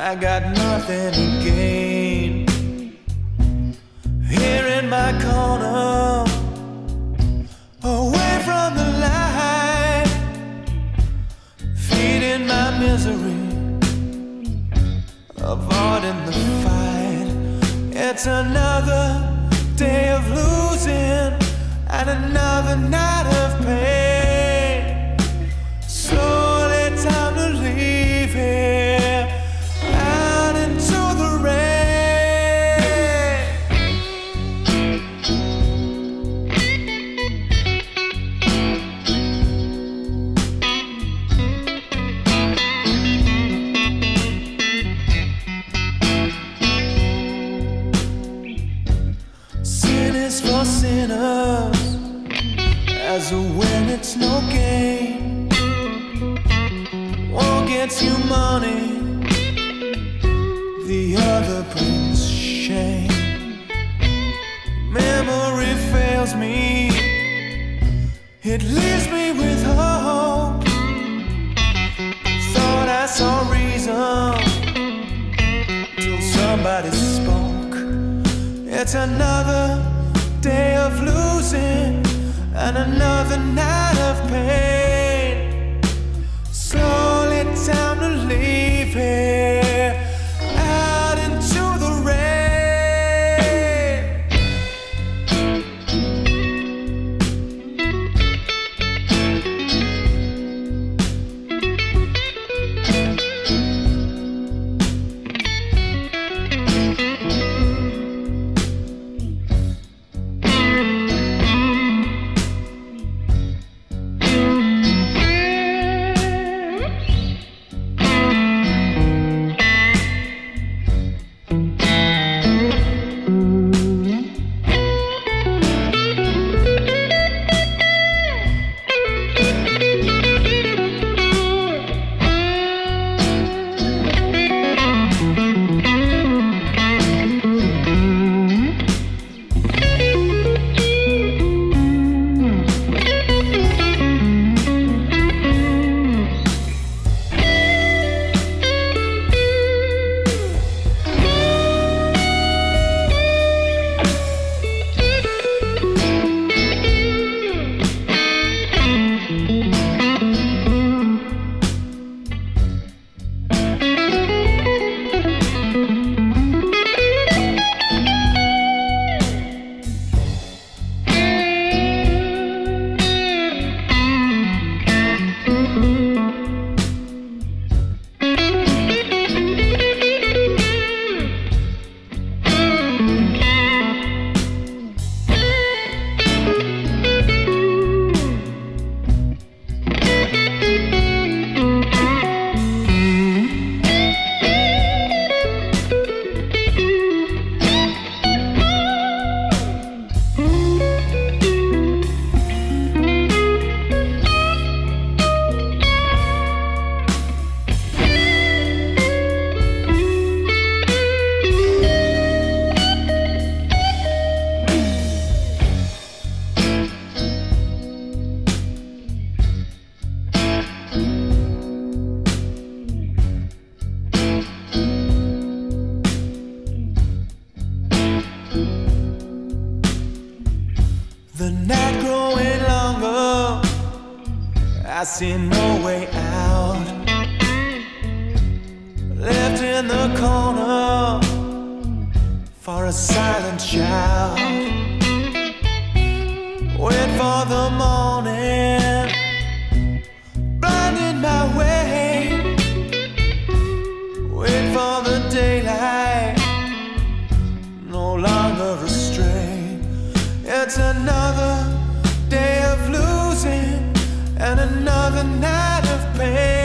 I got nothing to gain. Here in my corner, away from the light, feeding my misery, avoiding the fight. It's another day of losing and another night of pain. Slowly time to leave here, out into the rain. Sin is for sinners, as a win it's no gain. One gets you money, the other brings shame. Memory fails me, it leaves me with hope. Thought I saw reason till somebody spoke. It's another day of losing and another night of pain. Slowly time to leave here, out into the rain. The night growing longer, I see no way out. Left in the corner for a silent shout. Wait for the morning, blinding my way. Wait for the daylight, no longer astray. It's another day of losing and another night of pain.